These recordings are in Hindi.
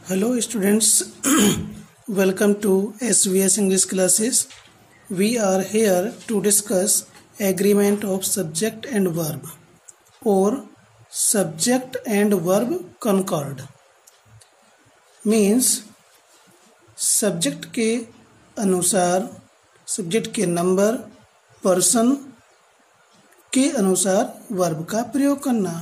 Hello students, welcome to SVS English classes. We are here to discuss agreement of subject and verb or subject and verb concord. Means subject के अनुसार सब्जेक्ट के नंबर पर्सन के अनुसार वर्ब का प्रयोग करना,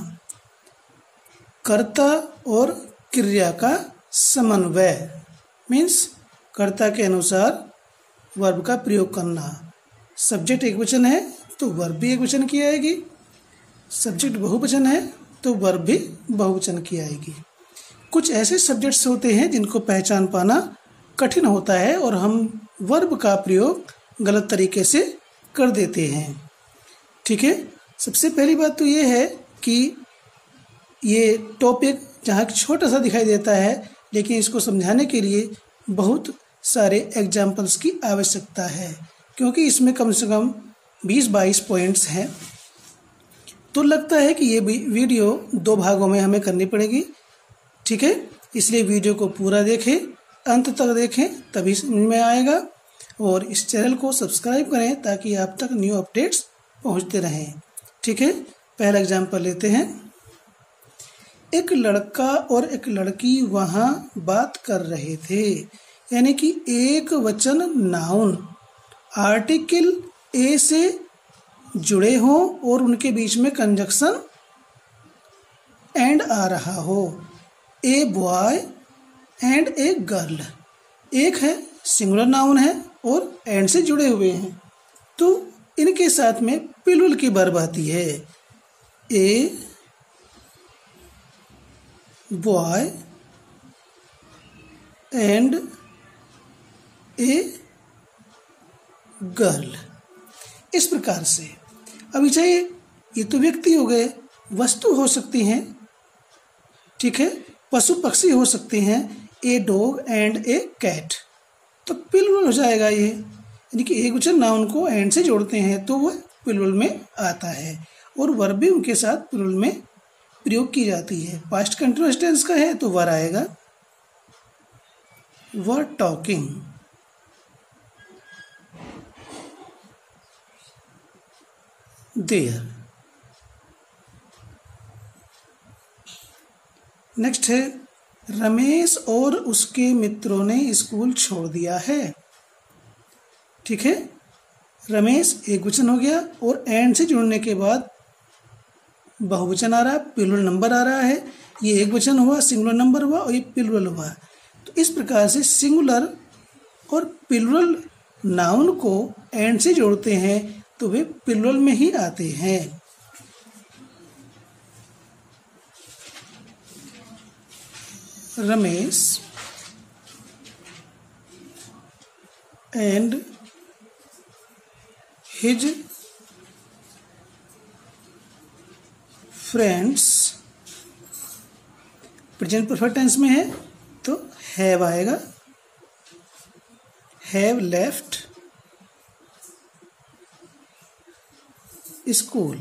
कर्ता और क्रिया का समन्वय मीन्स कर्ता के अनुसार वर्ब का प्रयोग करना। सब्जेक्ट एक वचन है तो वर्ब भी एक वचन की आएगी, सब्जेक्ट बहुवचन है तो वर्ब भी बहुवचन की आएगी। कुछ ऐसे सब्जेक्ट्स होते हैं जिनको पहचान पाना कठिन होता है और हम वर्ब का प्रयोग गलत तरीके से कर देते हैं। ठीक है, सबसे पहली बात तो ये है कि ये टॉपिक जहाँ छोटा सा दिखाई देता है, लेकिन इसको समझाने के लिए बहुत सारे एग्जाम्पल्स की आवश्यकता है, क्योंकि इसमें कम से कम 20-22 पॉइंट्स हैं। तो लगता है कि ये वीडियो 2 भागों में हमें करनी पड़ेगी। ठीक है, इसलिए वीडियो को पूरा देखें, अंत तक देखें, तभी समझ में आएगा। और इस चैनल को सब्सक्राइब करें ताकि आप तक न्यू अपडेट्स पहुंचते रहें। ठीक है, पहला एग्जाम्पल लेते हैं। एक लड़का और एक लड़की वहाँ बात कर रहे थे, यानी कि एक वचन नाउन आर्टिकल ए से जुड़े हो और उनके बीच में कंजक्शन एंड आ रहा हो। A boy and a girl, एक है सिंगुलर नाउन है और एंड से जुड़े हुए हैं, तो इनके साथ में प्लूरल की वर्ब आती है। A boy and a girl, इस प्रकार से। अभी चाहिए, ये तो व्यक्ति हो गए, वस्तु हो सकती हैं। ठीक है, पशु पक्षी हो सकते हैं, a dog and a cat, तो प्लूरल हो जाएगा ये, यानी कि एक वचन नाउन को एंड से जोड़ते हैं तो वह प्लूरल में आता है और वर्ब भी उनके साथ प्लूरल में प्रयोग की जाती है। पास्ट कंटीन्यूअस टेंस का है तो वर आएगा, वर टॉकिंग, देयर। नेक्स्ट है, रमेश और उसके मित्रों ने स्कूल छोड़ दिया है। ठीक है, रमेश एक वचन हो गया और एंड से जुड़ने के बाद बहुवचन आ रहा है, प्लूरल नंबर आ रहा है। ये एक वचन हुआ, सिंगुलर नंबर हुआ और ये प्लूरल हुआ। तो इस प्रकार से सिंगुलर और प्लूरल नाउन को एंड से जोड़ते हैं तो वे प्लूरल में ही आते हैं। Ramesh and his friends, present perfect tense में है तो हैव आएगा, हैव लेफ्ट स्कूल।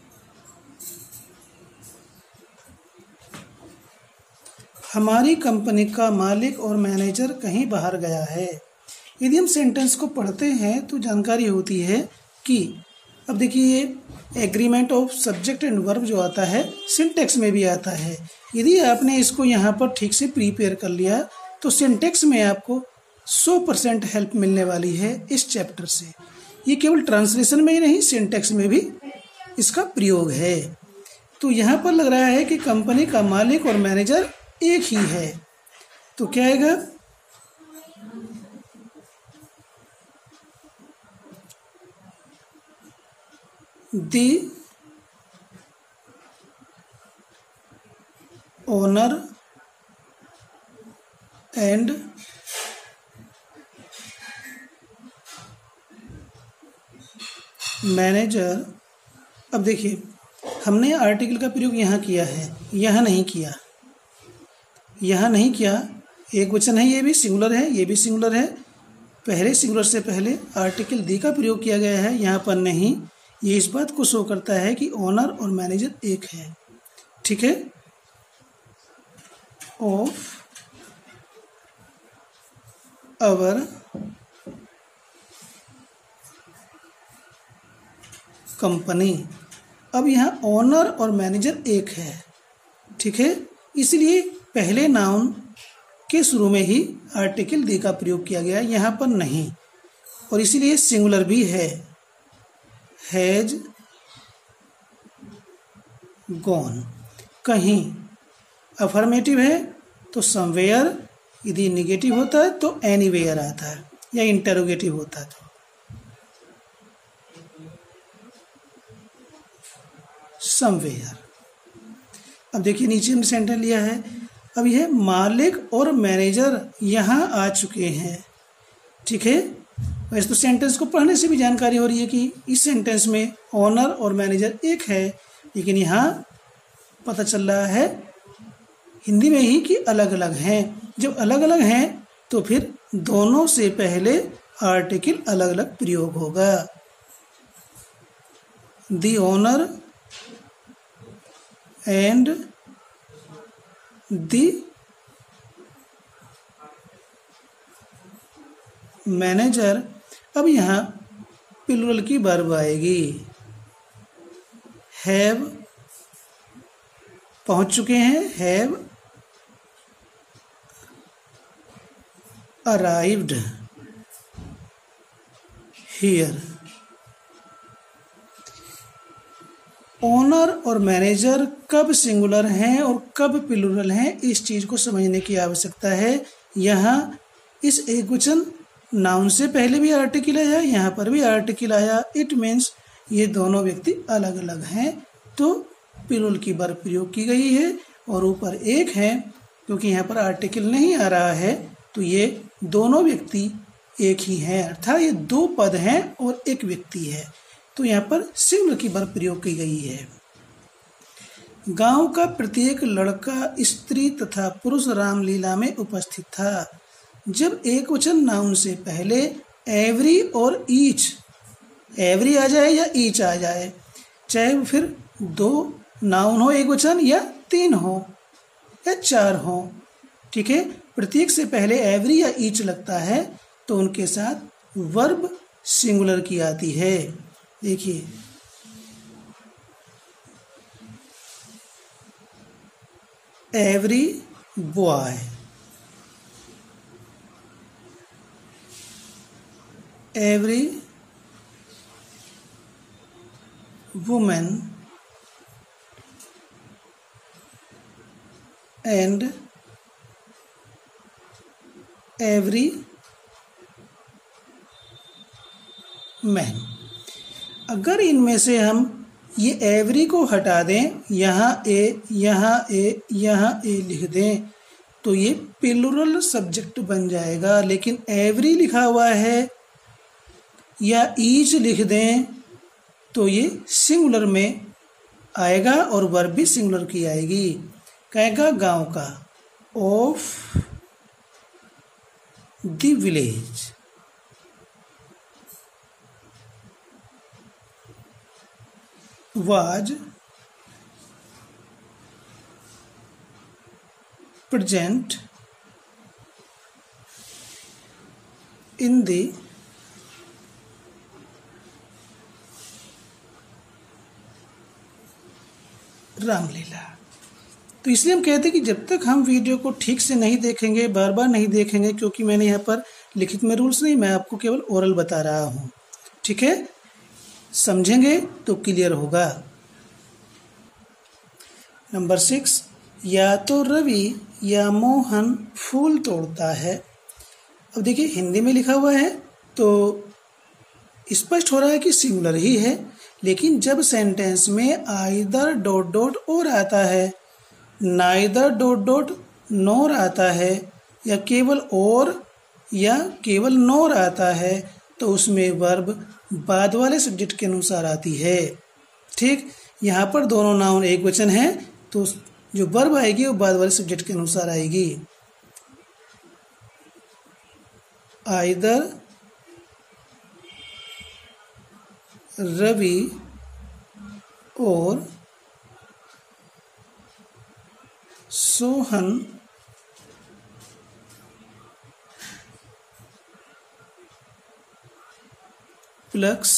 हमारी कंपनी का मालिक और मैनेजर कहीं बाहर गया है। यदि हम सेंटेंस को पढ़ते हैं तो जानकारी होती है कि अब देखिए agreement of subject and verb जो आता है सिंटेक्स में भी आता है। यदि आपने इसको यहाँ पर ठीक से प्रिपेयर कर लिया तो सिंटेक्स में आपको 100% हेल्प मिलने वाली है इस चैप्टर से। ये केवल ट्रांसलेशन में ही नहीं, सिंटेक्स में भी इसका प्रयोग है। तो यहाँ पर लग रहा है कि कंपनी का मालिक और मैनेजर एक ही है, तो क्या आएगा, दी ओनर एंड मैनेजर। अब देखिए, हमने आर्टिकल का प्रयोग यहाँ किया है, यहाँ नहीं किया, यहाँ नहीं किया। एक वचन है, ये भी सिंगुलर है, ये भी सिंगुलर है। पहले सिंगुलर से पहले आर्टिकल दी का प्रयोग किया गया है, यहाँ पर नहीं। ये इस बात को शो करता है कि ओनर और मैनेजर एक है। ठीक है, ऑफ अवर कंपनी। अब यहाँ ओनर और मैनेजर एक है, ठीक है, इसलिए पहले नाउन के शुरू में ही आर्टिकल दी का प्रयोग किया गया, यहाँ पर नहीं, और इसीलिए सिंगुलर भी है। हैज गॉन, कहीं अफर्मेटिव है तो समवेयर, यदि निगेटिव होता है तो एनीवेयर आता है, या इंटरोगेटिव होता है तो समवेयर। अब देखिए नीचे हमने सेंटेंस लिया है। अब यह मालिक और मैनेजर यहाँ आ चुके हैं, ठीक है। वैसे तो सेंटेंस को पढ़ने से भी जानकारी हो रही है कि इस सेंटेंस में ओनर और मैनेजर एक है, लेकिन यहाँ पता चल रहा है हिंदी में ही कि अलग अलग हैं। जब अलग अलग हैं तो फिर दोनों से पहले आर्टिकल अलग अलग प्रयोग होगा। The owner and the manager. अब यहाँ प्लूरल की वर्ब आएगी। हैव पहुंच चुके हैं, हैव अराइव्ड हियर। ओनर और मैनेजर कब सिंगुलर हैं और कब प्लूरल हैं, इस चीज को समझने की आवश्यकता है। यहाँ इस एकवचन नाउन से पहले भी आर्टिकल आया, यहाँ पर भी आर्टिकल आया। इट मीन्स ये दोनों व्यक्ति अलग अलग हैं, तो प्लूरल की वर्ब प्रयोग की गई है। और ऊपर एक है, क्योंकि यहाँ पर आर्टिकल नहीं आ रहा है, तो ये दोनों व्यक्ति एक ही हैं, अर्थात ये दो पद हैं और एक व्यक्ति है, तो यहाँ पर सिंगुलर की वर्ब प्रयोग की गई है। गांव का प्रत्येक लड़का, स्त्री तथा पुरुष रामलीला में उपस्थित था। जब एकवचन नाउन से पहले एवरी और ईच, एवरी आ जाए या ईच आ जाए, चाहे फिर दो नाउन हो एकवचन या तीन हो या चार हो, ठीक है, प्रत्येक से पहले एवरी या ईच लगता है तो उनके साथ वर्ब सिंगुलर की आती है। देखिए every boy, every women and every man. अगर इनमें से हम ये एवरी को हटा दें, यहाँ ए, यहाँ ए, यहाँ ए लिख दें, तो ये प्लूरल सब्जेक्ट बन जाएगा। लेकिन एवरी लिखा हुआ है या ईच लिख दें तो ये सिंगुलर में आएगा और वर्ब भी सिंगुलर की आएगी। कहेगा गांव का, of the village. was present in the Ramlila. तो इसलिए हम कहते हैं कि जब तक हम वीडियो को ठीक से नहीं देखेंगे, बार बार नहीं देखेंगे, क्योंकि मैंने यहाँ पर लिखित में रूल्स नहीं, मैं आपको केवल ओरल बता रहा हूँ, ठीक है, समझेंगे तो क्लियर होगा। नंबर 6, या तो रवि या मोहन फूल तोड़ता है। अब देखिए हिंदी में लिखा हुआ है तो स्पष्ट हो रहा है कि सिंगुलर ही है, लेकिन जब सेंटेंस में आइदर डॉट डॉट और आता है, नाइदर डॉट डॉट नोर आता है, या केवल और या केवल नोर आता है, तो उसमें वर्ब बाद वाले सब्जेक्ट के अनुसार आती है। ठीक, यहाँ पर दोनों नाउन एक वचन है तो जो वर्ब आएगी वो बाद वाले सब्जेक्ट के अनुसार आएगी। आइदर रवि और सोहन प्लक्स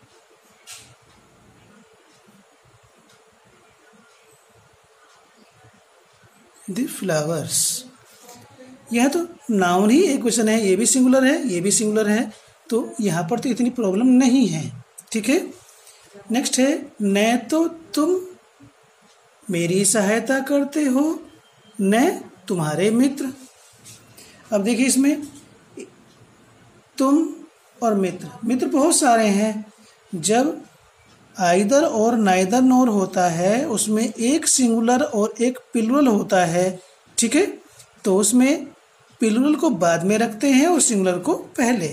द फ्लावर्स। यह तो नाउन ही एक क्वेश्चन है, ये भी सिंगुलर है, ये भी सिंगुलर है, तो यहाँ पर तो इतनी प्रॉब्लम नहीं है। ठीक है, नेक्स्ट है, न तो तुम मेरी सहायता करते हो न तुम्हारे मित्र। अब देखिए इसमें तुम और मित्र, मित्र बहुत सारे हैं। जब आइदर और नाइदर नोर होता है उसमें एक सिंगुलर और एक प्लूरल होता है। ठीक है, तो उसमें प्लूरल को बाद में रखते हैं और सिंगुलर को पहले।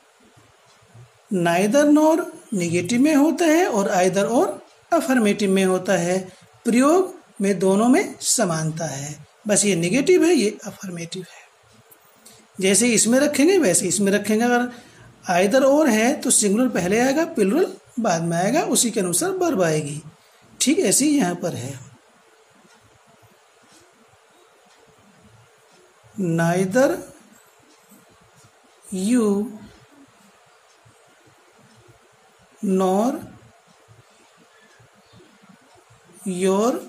नाइदर नोर निगेटिव में होता है और आइदर और अफर्मेटिव में होता है। प्रयोग में दोनों में समानता है, बस ये निगेटिव है, ये अफर्मेटिव है। जैसे इसमें रखेंगे वैसे इसमें रखेंगे। अगर आइदर और है तो सिंगुलर पहले आएगा, प्लूरल बाद में आएगा, उसी के अनुसार वर्ब आएगी। ठीक ऐसे ही यहाँ पर है, neither you nor your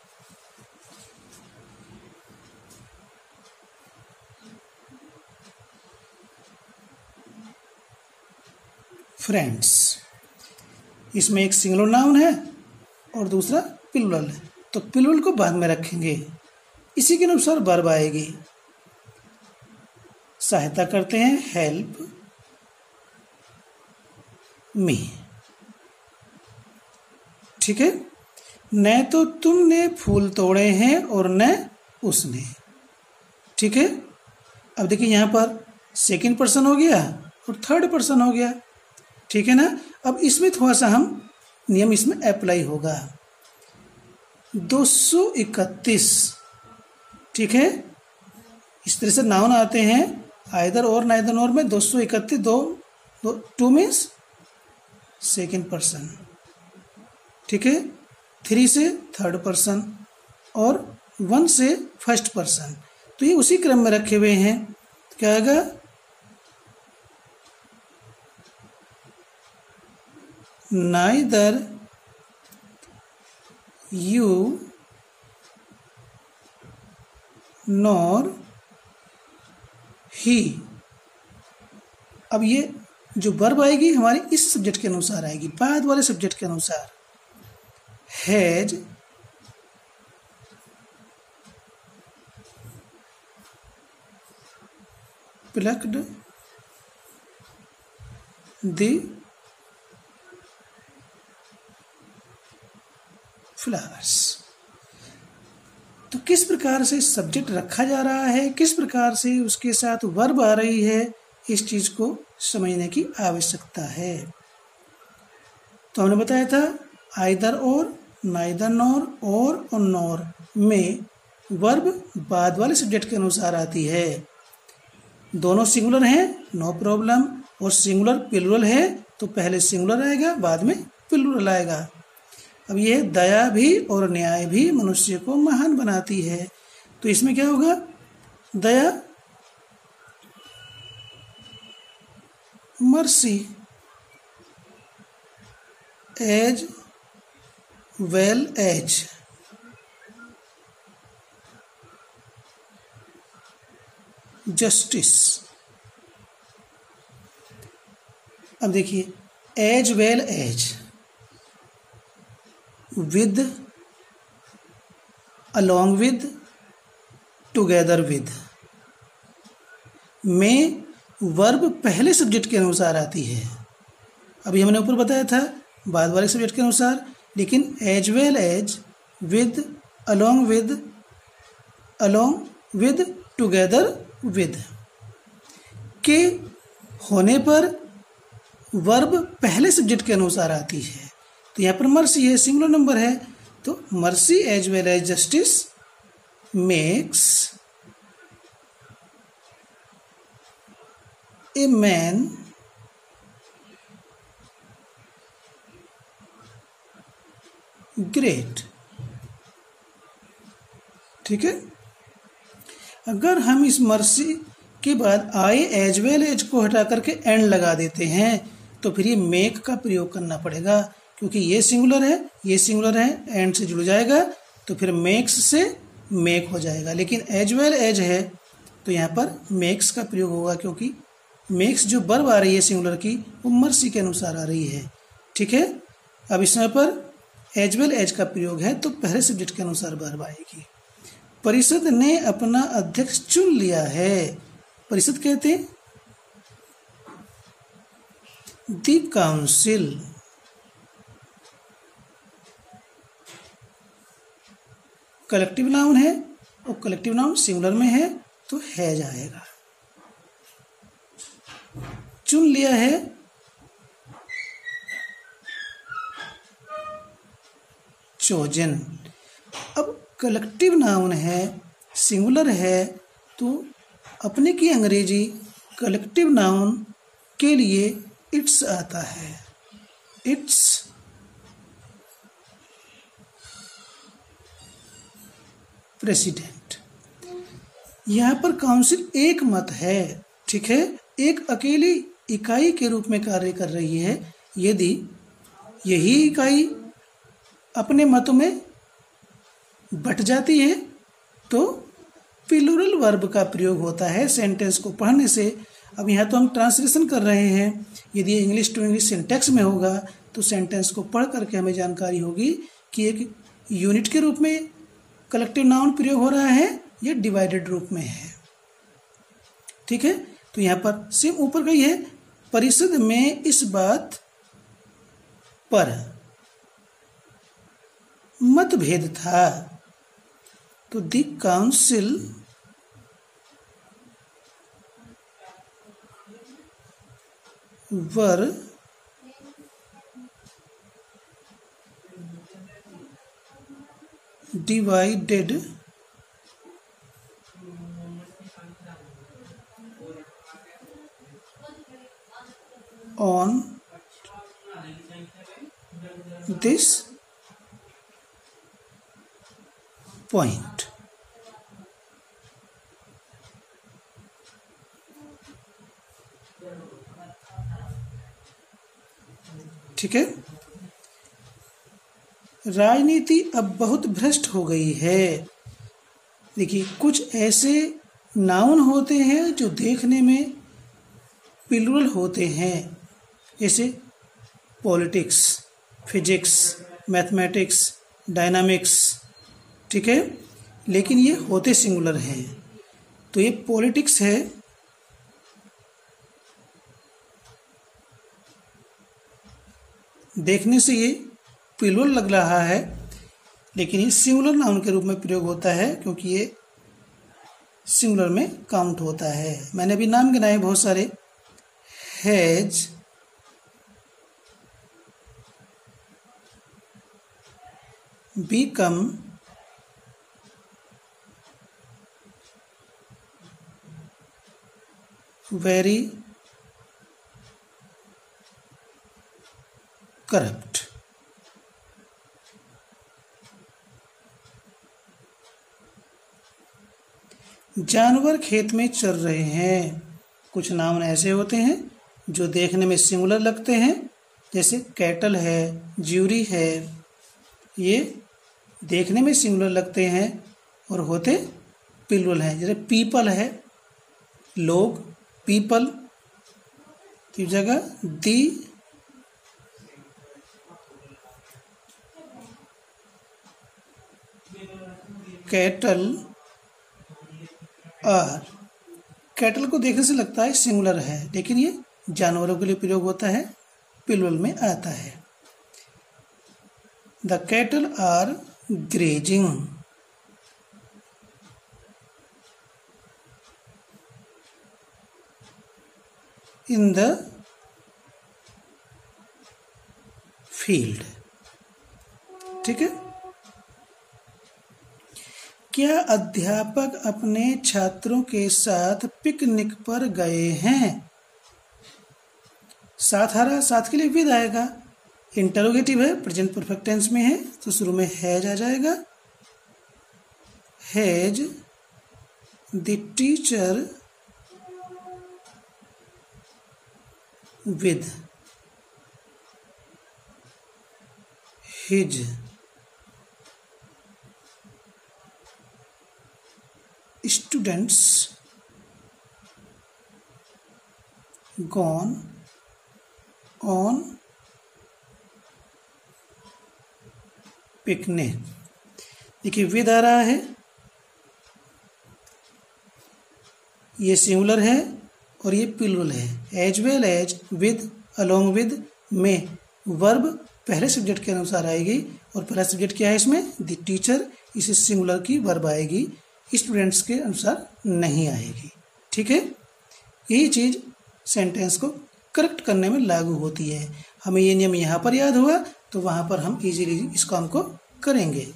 friends. इसमें एक सिंगुलर नाउन है और दूसरा प्लूरल है, तो प्लूरल को बाद में रखेंगे, इसी के अनुसार वर्ब आएगी। सहायता करते हैं, हेल्प मी। ठीक है, न तो तुमने फूल तोड़े हैं और न उसने। ठीक है, अब देखिए यहाँ पर सेकंड पर्सन हो गया और थर्ड पर्सन हो गया। ठीक है ना, अब इसमें थोड़ा सा हम नियम इसमें अप्लाई होगा। 231। ठीक है, इस तरह से नाउन आते हैं आइदर और नाइदर नॉर में। 231 टू मीन्स सेकेंड पर्सन। ठीक है, 3 से थर्ड पर्सन और 1 से फर्स्ट पर्सन, तो ये उसी क्रम में रखे हुए हैं। क्या आएगा, नाइदर यू नॉर ही। अब ये जो वर्ब आएगी हमारी इस सब्जेक्ट के अनुसार आएगी, बाद वाले सब्जेक्ट के अनुसार। Has plucked the flowers. तो किस प्रकार से सब्जेक्ट रखा जा रहा है, किस प्रकार से उसके साथ वर्ब आ रही है, इस चीज को समझने की आवश्यकता है। तो हमने बताया था आइदर और, नाइदर नॉर और नॉर में वर्ब बाद वाले सब्जेक्ट के अनुसार आती है। दोनों सिंगुलर हैं, नो प्रॉब्लम, और सिंगुलर प्लूरल है तो पहले सिंगुलर आएगा बाद में प्लूरल आएगा। अब यह दया भी और न्याय भी मनुष्य को महान बनाती है, तो इसमें क्या होगा, दया mercy as well as justice. अब देखिए as well as, with, along with, together with में वर्ब पहले सब्जेक्ट के अनुसार आती है। अभी हमने ऊपर बताया था बाद वाले सब्जेक्ट के अनुसार, लेकिन as well as, with, along with, together with के होने पर वर्ब पहले सब्जेक्ट के अनुसार आती है। तो यहाँ पर मर्सी है, सिंगुलर नंबर है, तो mercy as well as justice makes a man great. ठीक है, अगर हम इस मर्सी के बाद आई एज वेल एज को हटा करके एंड लगा देते हैं तो फिर ये मेक का प्रयोग करना पड़ेगा, क्योंकि ये सिंगुलर है, ये सिंगुलर है, एंड से जुड़ जाएगा तो फिर मेक्स से मेक हो जाएगा। लेकिन एज वेल एज है तो यहाँ पर मेक्स का प्रयोग होगा, क्योंकि मेक्स जो वर्ब आ रही है सिंगुलर की वो मर्सी के अनुसार आ रही है। ठीक है, अब इसमें पर एज वेल एज का प्रयोग है तो पहले सब्जेक्ट के अनुसार वर्ब आएगी। परिषद ने अपना अध्यक्ष चुन लिया है। परिषद कहते हैं द काउंसिल। कलेक्टिव नाउन है और कलेक्टिव नाउन सिंगुलर में है तो है जाएगा। चुन लिया है, चोजन। अब कलेक्टिव नाउन है, सिंगुलर है, तो अपने की अंग्रेजी कलेक्टिव नाउन के लिए इट्स आता है। Its president. यहाँ पर काउंसिल एक मत है, ठीक है, एक अकेली इकाई के रूप में कार्य कर रही है। यदि यही इकाई अपने मतों में बट जाती है तो प्लूरल वर्ब का प्रयोग होता है सेंटेंस को पढ़ने से। अब यहाँ तो हम ट्रांसलेशन कर रहे हैं, यदि इंग्लिश टू इंग्लिश सिंटैक्स में होगा तो सेंटेंस को पढ़ करके हमें जानकारी होगी कि एक यूनिट के रूप में कलेक्टिव नाउन प्रयोग हो रहा है या डिवाइडेड रूप में है। ठीक है, तो यहाँ पर सेम ऊपर का ही है, परिषद में इस बात पर मतभेद था, तो the council were divided on this point। ठीक है, राजनीति अब बहुत भ्रष्ट हो गई है। देखिए, कुछ ऐसे नाउन होते हैं जो देखने में प्लूरल होते हैं, जैसे पॉलिटिक्स, फिजिक्स, मैथमेटिक्स, डायनामिक्स। ठीक है, लेकिन ये होते सिंगुलर हैं। तो ये पॉलिटिक्स है, देखने से ये प्लूरल लग रहा है, लेकिन ये सिंगुलर नाउन के रूप में प्रयोग होता है क्योंकि ये सिंगुलर में काउंट होता है। मैंने अभी नाम गिनाए बहुत सारे, हैज, बीकम, वेरी करप्ट। जानवर खेत में चर रहे हैं। कुछ नाउन ऐसे होते हैं जो देखने में सिंगुलर लगते हैं, जैसे कैटल है, ज्यूरी है। ये देखने में सिंगुलर लगते हैं और होते प्लूरल हैं, जैसे पीपल है, लोग, पीपल की जगह दी कैटल आर। कैटल को देखने से लगता है सिंगुलर है, लेकिन ये जानवरों के लिए प्रयोग होता है, प्लूरल में आता है। The cattle are grazing. In the field. ठीक है, क्या अध्यापक अपने छात्रों के साथ पिकनिक पर गए हैं? साथ आ रहा, साथ के लिए विद आएगा। इंटरोगेटिव है, प्रेजेंट परफेक्ट टेंस में है, तो शुरू में हैज आ जाएगा। Has the teacher with his students gone on picnic. देखिए विद आ रहा है, ये सिंगुलर है और ये प्लूरल है। As well as, with, along with, में वर्ब पहले सब्जेक्ट के अनुसार आएगी और पहला सब्जेक्ट क्या है इसमें, द टीचर, इसे सिंगुलर की वर्ब आएगी, स्टूडेंट्स के अनुसार नहीं आएगी। ठीक है, यही चीज सेंटेंस को करेक्ट करने में लागू होती है। हमें ये नियम यहाँ पर याद हुआ तो वहां पर हम इजीली इस काम को करेंगे।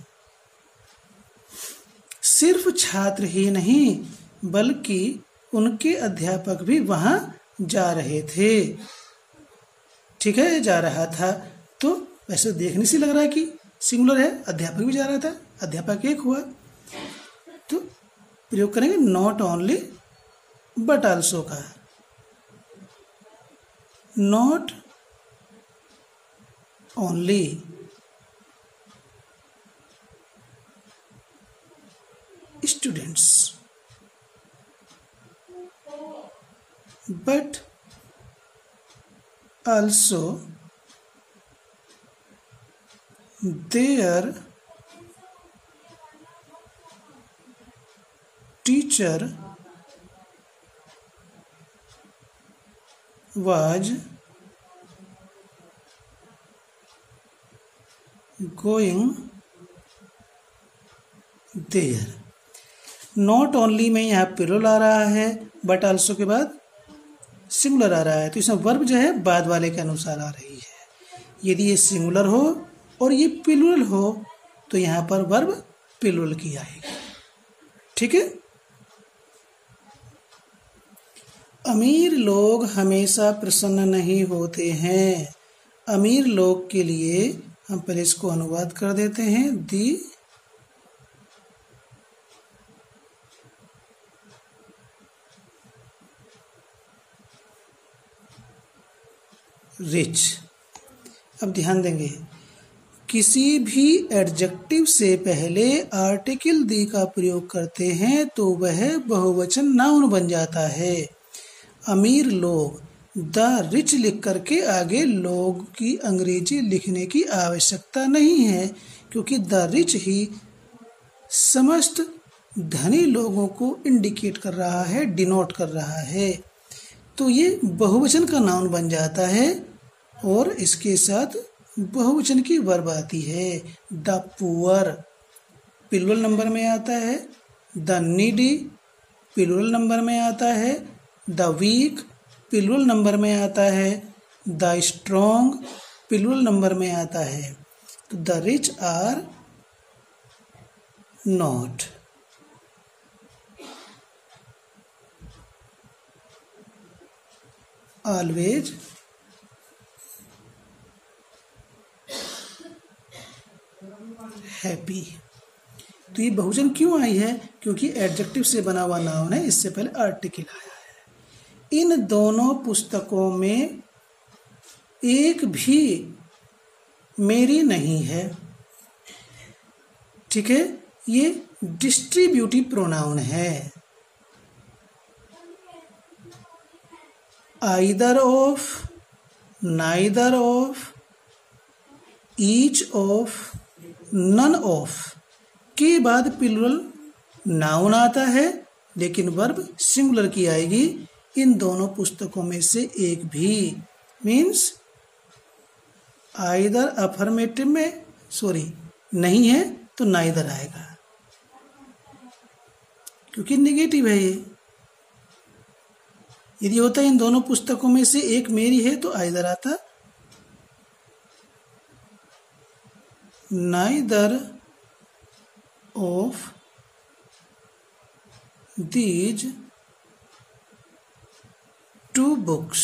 सिर्फ छात्र ही नहीं बल्कि उनके अध्यापक भी वहां जा रहे थे। ठीक है, जा रहा था, तो वैसे देखने से लग रहा है कि सिंगुलर है, अध्यापक भी जा रहा था, अध्यापक एक हुआ, तो प्रयोग करेंगे नॉट ओनली बट आल्सो का। Not only students but also their teacher was going there। Not only में यहाँ प्लूरल आ रहा है, बट आल्सो के बाद सिंगुलर आ रहा है, तो इसमें वर्ब जो है बाद वाले के अनुसार आ रही है। यदि ये सिंगुलर हो और ये प्लूरल हो तो यहाँ पर वर्ब प्लूरल की आएगी। ठीक है, अमीर लोग हमेशा प्रसन्न नहीं होते हैं। अमीर लोग के लिए हम पहले इसको अनुवाद कर देते हैं, दी रिच। अब ध्यान देंगे, किसी भी एडजेक्टिव से पहले आर्टिकल दी का प्रयोग करते हैं तो वह बहुवचन नाउन बन जाता है। अमीर लोग, द रिच लिख करके आगे लोग की अंग्रेजी लिखने की आवश्यकता नहीं है, क्योंकि द रिच ही समस्त धनी लोगों को इंडिकेट कर रहा है, डिनोट कर रहा है, तो ये बहुवचन का नाउन बन जाता है और इसके साथ बहुवचन की वर्ब आती है। द पुअर प्लूरल नंबर में आता है, द नीडी प्लूरल नंबर में आता है, द वीक प्लूरल नंबर में आता है, द स्ट्रॉन्ग प्लूरल नंबर में आता है। तो the rich are not always happy. तो ये बहुवचन क्यों आई है, क्योंकि एडजेक्टिव से बना हुआ नाउन है, इससे पहले आर्टिकल आया है। इन दोनों पुस्तकों में एक भी मेरी नहीं है। ठीक है, ये डिस्ट्रीब्यूटिव प्रोनाउन है। Either of, neither of, each of, none of के बाद प्लूरल नाउन आता है, लेकिन वर्ब सिंगुलर की आएगी। इन दोनों पुस्तकों में से एक भी मीन्स आइदर अफर्मेटिव में नहीं है तो नाइदर आएगा, क्योंकि नेगेटिव है ये। यदि होता इन दोनों पुस्तकों में से एक मेरी है तो आइदर आता, neither of these two books।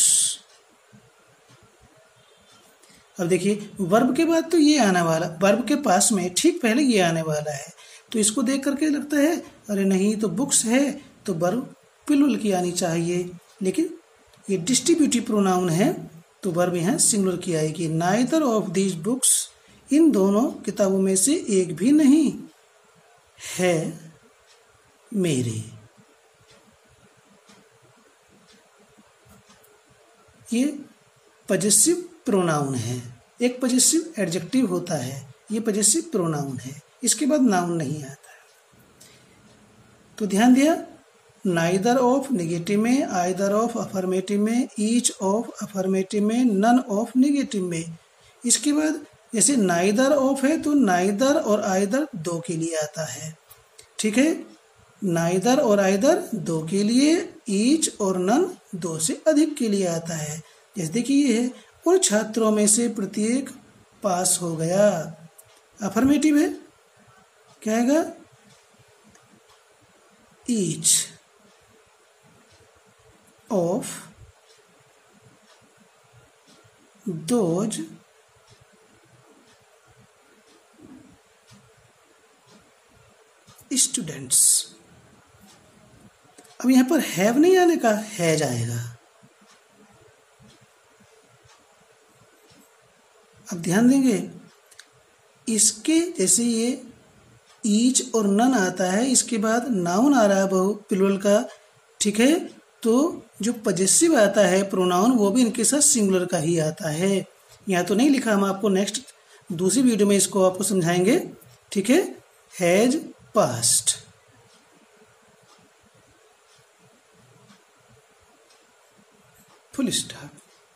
अब देखिए वर्ब के बाद तो ये आने वाला, वर्ब के पास में ठीक पहले ये आने वाला है, तो इसको देख करके लगता है अरे नहीं तो बुक्स है तो वर्ब प्लूरल की आनी चाहिए, लेकिन ये डिस्ट्रीब्यूटिव प्रोनाउन है तो वर्ब यहाँ सिंगुलर की आएगी। नाइदर ऑफ दीज बुक्स इन दोनों किताबों में से एक भी नहीं है मेरे। ये पजेसिव प्रोनाउन है, एक पजेसिव एडजेक्टिव होता है, ये पजेसिव प्रोनाउन है, इसके बाद नाउन नहीं आता है। तो ध्यान दिया, नाइदर ऑफ नेगेटिव में, आइदर ऑफ अफर्मेटिव में, ईच ऑफ अफर्मेटिव में, नन ऑफ नेगेटिव में। इसके बाद जैसे नाइदर ऑफ है तो नाइदर और आइदर दो के लिए आता है, ठीक है। नाइदर और आइदर दो के लिए, ईच और नन दो से अधिक के लिए आता है। जैसे देखिए ये है, उन छात्रों में से प्रत्येक पास हो गया। अफर्मेटिव है, क्या आएगा? Each of those students. अब यहां पर हैव नहीं आने का, है जाएगा। अब ध्यान देंगे, इसके जैसे ये ईच और नन आता है, इसके बाद नाउन आ रहा है बहु प्लूरल का, ठीक है। तो जो पजेसिव आता है प्रोनाउन, वो भी इनके साथ सिंगुलर का ही आता है। यहाँ तो नहीं लिखा, हम आपको नेक्स्ट दूसरी वीडियो में इसको आपको समझाएंगे, ठीक है। Has past, full stop.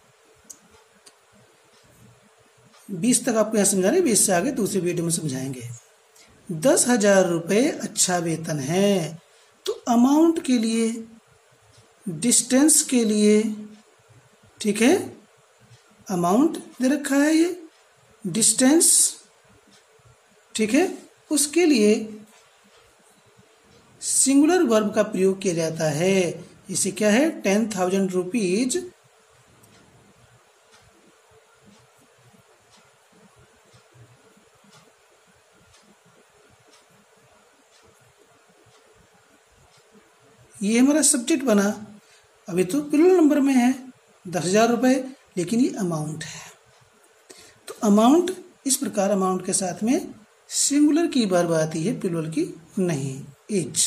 20 तक आपको यहाँ समझा रहे, 20 से आगे दूसरी वीडियो में समझाएंगे। 10,000 रुपये अच्छा वेतन है। तो अमाउंट के लिए, डिस्टेंस के लिए, ठीक है, अमाउंट दे रखा है, ये डिस्टेंस, ठीक है, उसके लिए सिंगुलर वर्ब का प्रयोग किया जाता है। इसे क्या है? 10,000 रुपीज ये हमारा सब्जेक्ट बना। अभी तो प्लूरल नंबर में है 10,000 रुपये, लेकिन ये अमाउंट है। तो अमाउंट इस प्रकार, अमाउंट के साथ में सिंगुलर की वर्ब आती है, प्लूरल की नहीं। Is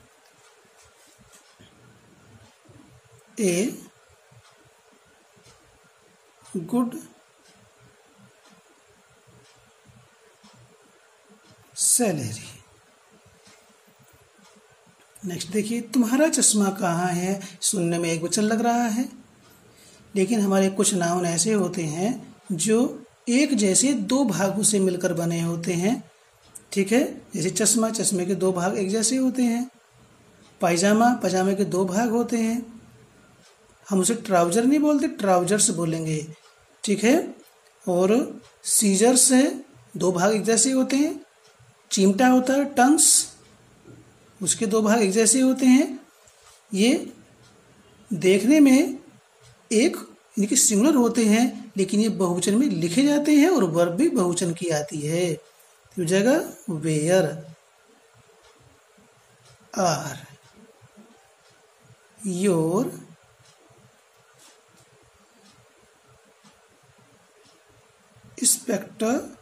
a good salary. Next देखिए, तुम्हारा चश्मा कहाँ है। सुनने में एक वचन लग रहा है, लेकिन हमारे कुछ नाउन ऐसे होते हैं जो एक जैसे दो भागों से मिलकर बने होते हैं, ठीक है। जैसे चश्मा, चश्मे के दो भाग एक जैसे होते हैं। पायजामा, पायजामे के दो भाग होते हैं। हम उसे ट्राउजर नहीं बोलते, ट्राउजर्स बोलेंगे, ठीक है। और सीजर्स है, दो भाग एक जैसे होते हैं। चिमटा होता है, टंग्स, उसके दो भाग एक जैसे होते हैं। ये देखने में एक इनके सिंगुलर होते हैं, लेकिन ये बहुवचन में लिखे जाते हैं और वर्ब भी बहुवचन की आती है। तो जगह वेयर आर योर स्पेक्टेकल्स।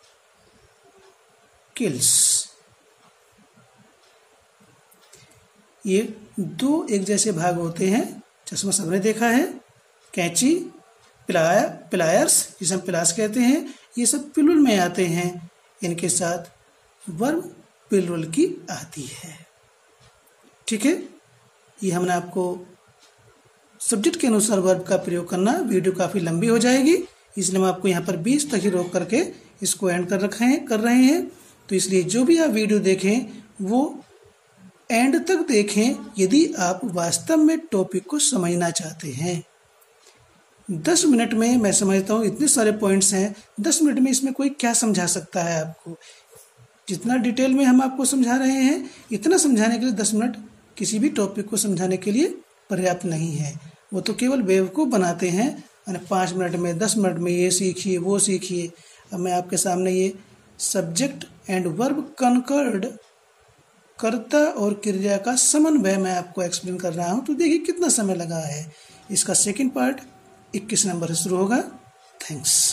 ये दो एक जैसे भाग होते हैं। चश्मा सबने देखा है। कैंची, प्लायर्स, जिसे हम प्लास कहते हैं, ये सब प्लूरल में आते हैं। इनके साथ वर्ब प्लूरल की आती है, ठीक है। ये हमने आपको सब्जेक्ट के अनुसार वर्ब का प्रयोग करना, वीडियो काफ़ी लंबी हो जाएगी, इसलिए हम आपको यहाँ पर 20 तक ही रोक करके इसको एंड कर रहे हैं। तो इसलिए जो भी आप वीडियो देखें वो एंड तक देखें, यदि आप वास्तव में टॉपिक को समझना चाहते हैं। 10 मिनट में मैं समझता हूँ इतने सारे पॉइंट्स हैं, 10 मिनट में इसमें कोई क्या समझा सकता है आपको। जितना डिटेल में हम आपको समझा रहे हैं, इतना समझाने के लिए 10 मिनट किसी भी टॉपिक को समझाने के लिए पर्याप्त नहीं है। वो तो केवल बेवकूफ़ बनाते हैं, 5 मिनट में 10 मिनट में ये सीखिए वो सीखिए। अब मैं आपके सामने ये सब्जेक्ट एंड वर्ब कनकर्ड, कर्ता और क्रिया का समन्वय मैं आपको एक्सप्लेन कर रहा हूँ। तो देखिए कितना समय लगा है। इसका सेकंड पार्ट 21 नंबर से शुरू होगा। थैंक्स।